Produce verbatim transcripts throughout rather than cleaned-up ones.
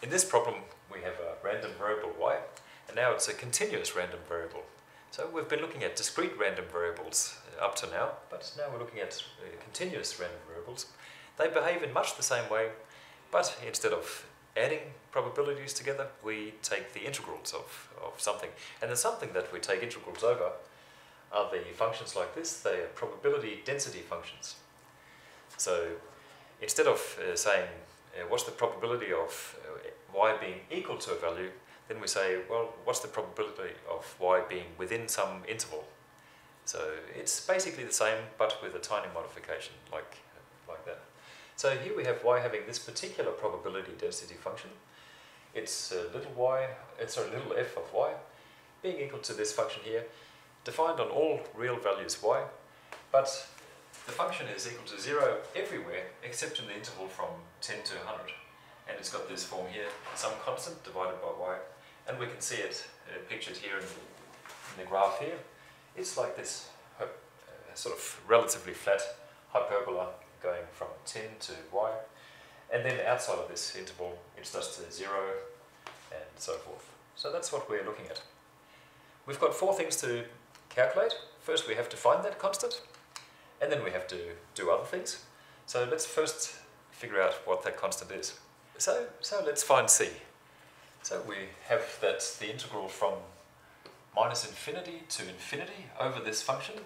In this problem we have a random variable y, and now it's a continuous random variable. So we've been looking at discrete random variables up to now, but now we're looking at uh, continuous random variables. They behave in much the same way, but instead of adding probabilities together, we take the integrals of, of something. And the something that we take integrals over are the functions like this. They are probability density functions. So instead of uh, saying uh, what's the probability of uh, y being equal to a value, then we say, well, what's the probability of y being within some interval? So it's basically the same, but with a tiny modification, like, like that. So here we have y having this particular probability density function. It's uh, little y, uh, sorry, little f of y, being equal to this function here, defined on all real values y, but the function is equal to zero everywhere except in the interval from ten to one hundred. And it's got this form here, some constant divided by y, and we can see it uh, pictured here in the, in the graph here. It's like this uh, sort of relatively flat hyperbola going from ten to y, and then outside of this interval it's just uh, zero and so forth. So that's what we're looking at. We've got four things to calculate. First we have to find that constant, and then we have to do other things. So let's first figure out what that constant is. So, so let's find c. So we have that the integral from minus infinity to infinity over this function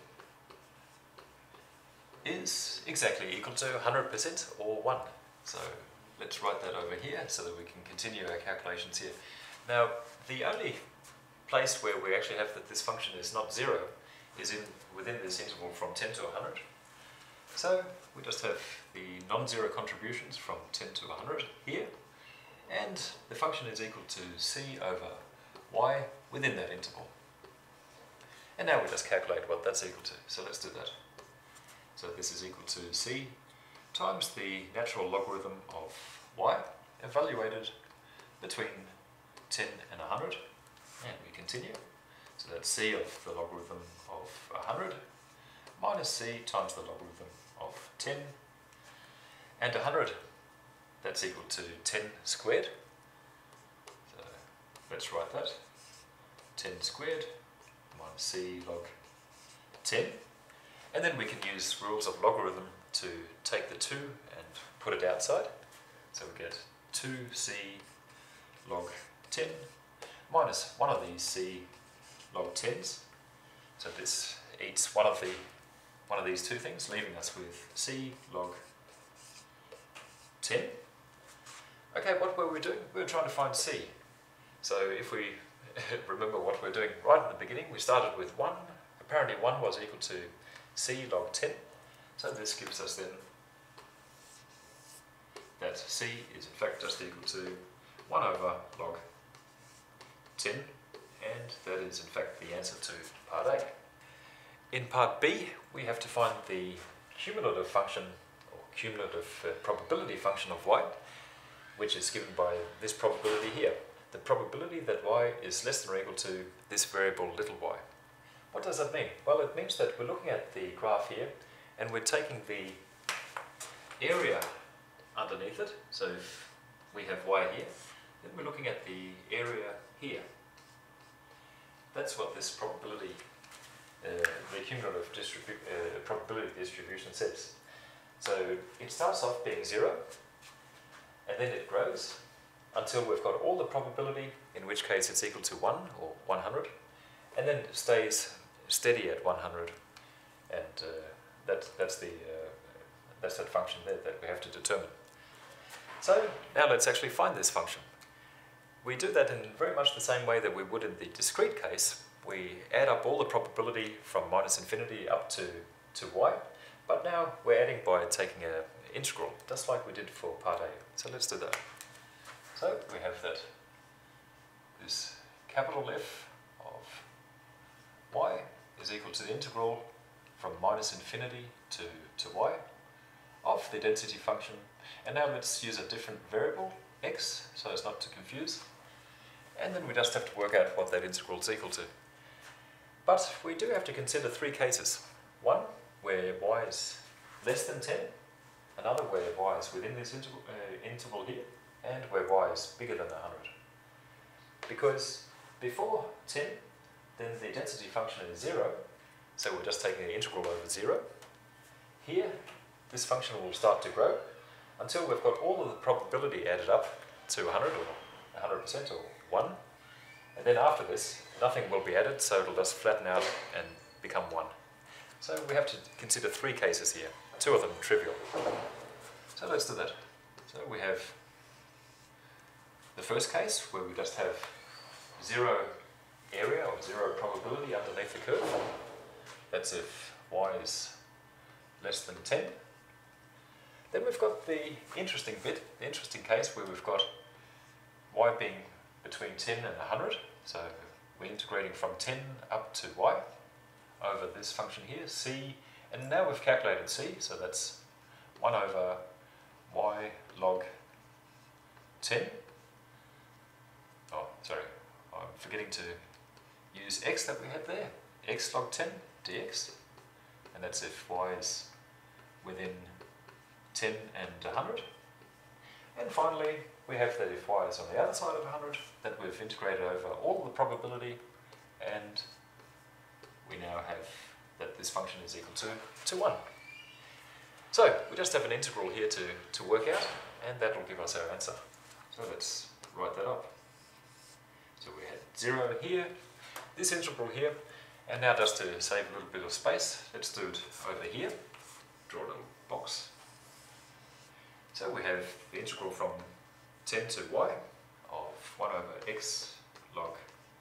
is exactly equal to one hundred percent or one. So let's write that over here so that we can continue our calculations here. Now the only place where we actually have that this function is not zero is in within this interval from ten to one hundred. So we just have the non-zero contributions from ten to one hundred here, and the function is equal to c over y within that interval. And now we just calculate what that's equal to. So let's do that. So this is equal to c times the natural logarithm of y evaluated between ten and one hundred. And we continue. So that's c of the logarithm of one hundred minus c times the logarithm of ten. And one hundred, that's equal to ten squared. So let's write that. ten squared minus c log ten. And then we can use rules of logarithm to take the two and put it outside. So we get two c log ten minus one of these c log tens. So this eats one of the one of these two things, leaving us with c log ten. Okay, what were we doing? We were trying to find c. So if we remember what we're doing right in the beginning, we started with one. Apparently one was equal to c log ten. So this gives us then that c is in fact just equal to one over log ten, and that is in fact the answer to part A. In part B, we have to find the cumulative function, or cumulative uh, probability function of y, which is given by this probability here. The probability that y is less than or equal to this variable little y. What does that mean? Well, it means that we're looking at the graph here, and we're taking the area underneath it. So if we have y here, then we're looking at the area here. That's what this probability, uh, the cumulative distribu uh, probability distribution says. So it starts off being zero, and then it grows until we've got all the probability, in which case it's equal to one or one hundred, and then it stays steady at one hundred, and uh, that, that's, the, uh, that's that function there that we have to determine. So now let's actually find this function. We do that in very much the same way that we would in the discrete case. We add up all the probability from minus infinity up to, to y, but now we're adding by taking an integral, just like we did for part A. So let's do that. So we have that this capital F of y is equal to the integral from minus infinity to, to y of the density function. And now let's use a different variable, x, so as not to confuse. And then we just have to work out what that integral is equal to. But we do have to consider three cases. One, where y is less than ten. Another, where y is within this interval, uh, interval here. and where y is bigger than one hundred. Because before ten, then the density function is zero, so we're just taking the integral over zero. Here, this function will start to grow until we've got all of the probability added up to one hundred or one hundred percent or one. And then after this, nothing will be added, so it'll just flatten out and become one. So we have to consider three cases here, two of them trivial. So let's do that. So we have the first case where we just have zero area or zero probability underneath the curve. That's if y is less than ten. Then we've got the interesting bit, the interesting case where we've got y being between ten and one hundred. So we're integrating from ten up to y over this function here, c, and now we've calculated c, so that's one over y log ten. Oh, sorry, I'm forgetting to use x that we had there, x log ten dx, and that's if y is within ten and one hundred. And finally, we have that if y is on the other side of one hundred, that we've integrated over all the probability, and we now have that this function is equal to, to one. So we just have an integral here to, to work out, and that will give us our answer. So let's write that up. So we had zero here, this integral here, and now just to save a little bit of space, let's do it over here. Draw a little box. So we have the integral from ten to y of one over x log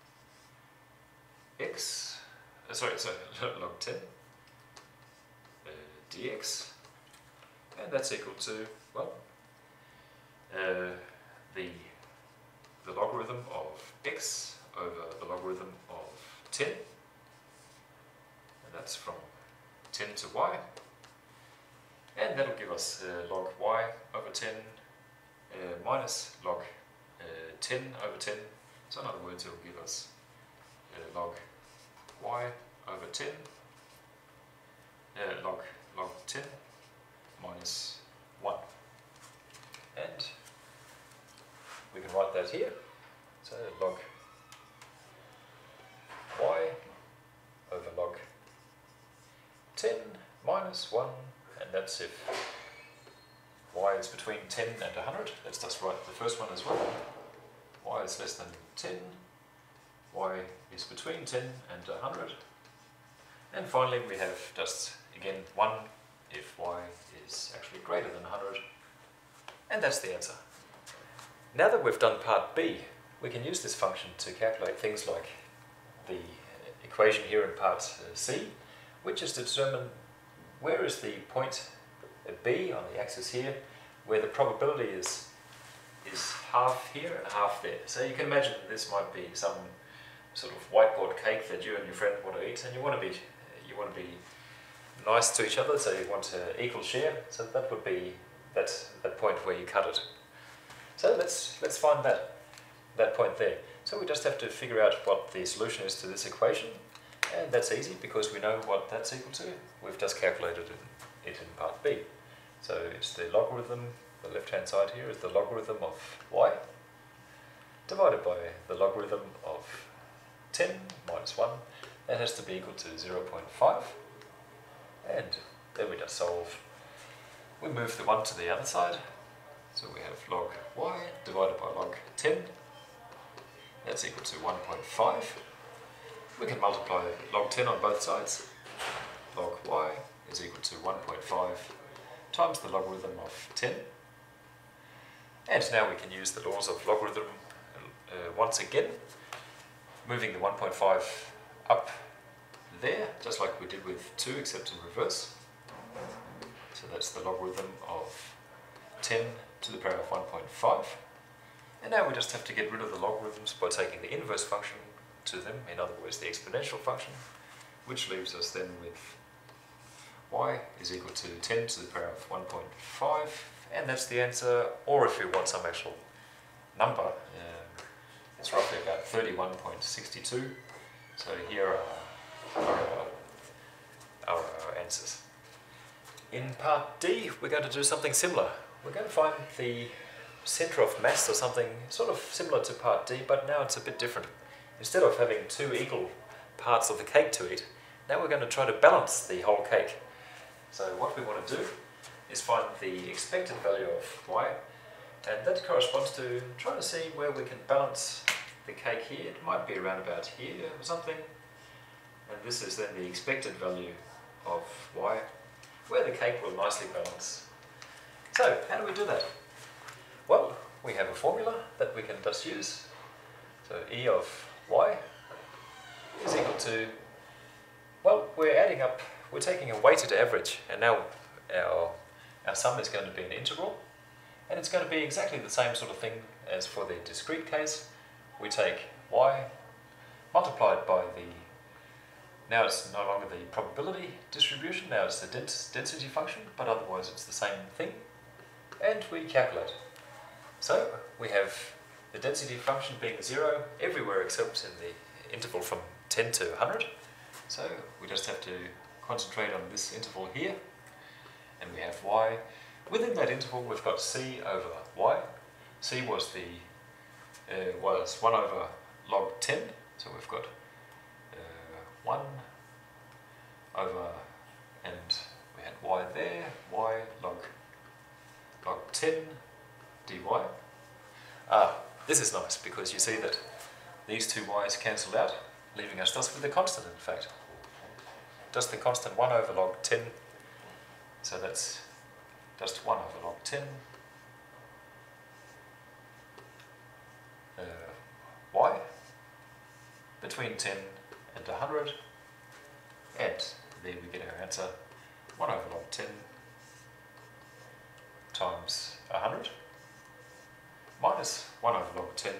x, uh, sorry, sorry, log ten uh, dx, and that's equal to, well, uh, the, the logarithm of x over the logarithm of ten, and that's from ten to y, and that'll give us uh, log y over ten uh, minus log uh, ten over ten, so in other words it will give us uh, log y over ten, uh, log, log ten minus one, and we can write that here, so log y over log ten minus one, and that's if y is between ten and one hundred. Let's just write the first one as well. Y is less than ten, y is between ten and one hundred, and finally we have just again one if y is actually greater than one hundred, and that's the answer. Now that we've done part B, we can use this function to calculate things like the equation here in part C, which is to determine where is the point B on the axis here, where the probability is is half here and half there. So you can imagine this might be some sort of whiteboard cake that you and your friend want to eat, and you want to be you want to be nice to each other, so you want to equal share. So that would be that that point where you cut it. So let's let's find that that point there. So we just have to figure out what the solution is to this equation, and that's easy because we know what that's equal to. We've just calculated it in part B. So it's the logarithm, the left hand side here is the logarithm of y divided by the logarithm of ten minus one. That has to be equal to zero point five, and then we just solve. We move the one to the other side, so we have log y divided by log ten. That's equal to one point five. We can multiply log ten on both sides. Log y is equal to one point five times the logarithm of ten. And now we can use the laws of logarithm uh, once again, moving the one point five up there, just like we did with two, except in reverse. So that's the logarithm of ten to the power of one point five. And now we just have to get rid of the logarithms by taking the inverse function to them, in other words the exponential function, which leaves us then with y is equal to ten to the power of one point five, and that's the answer. Or if you want some actual number, um, it's roughly about thirty-one point six two. So here are, are, our, are our answers. In part D, we're going to do something similar. We're going to find the centre of mass or something sort of similar to part D, but now it's a bit different. Instead of having two equal parts of the cake to eat, now we're going to try to balance the whole cake. So what we want to do is find the expected value of y, and that corresponds to trying to see where we can balance the cake here. It might be around about here or something, and this is then the expected value of y, where the cake will nicely balance. So how do we do that? Well, we have a formula that we can just use. So E of y is equal to, well, we're adding up, we're taking a weighted average, and now our, our sum is going to be an integral, and it's going to be exactly the same sort of thing as for the discrete case. We take y multiplied by the, now it's no longer the probability distribution, now it's the dens density function, but otherwise it's the same thing, and we calculate. So we have the density function being zero everywhere except in the interval from ten to one hundred. So we just have to concentrate on this interval here, and we have y. Within that interval we've got c over y. C was the uh, was one over log ten, so we've got uh, one over, and we had y there, y log log ten dy. Ah, this is nice because you see that these two y's cancel out, leaving us just with the constant in fact. Just the constant one over log ten, so that's just one over log ten uh, y between ten and one hundred, and there we get our answer, one over log ten times one hundred minus one over log ten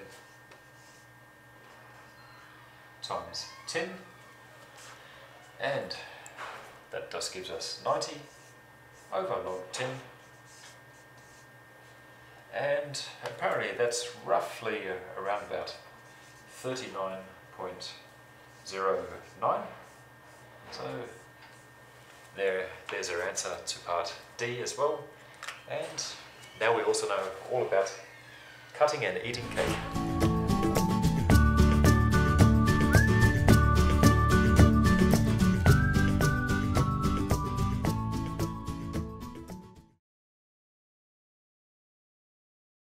times ten, and that just gives us ninety over log ten, and apparently that's roughly uh, around about thirty-nine point zero nine. So there, there's our answer to part D as well, and now we also know all about cutting and eating cake.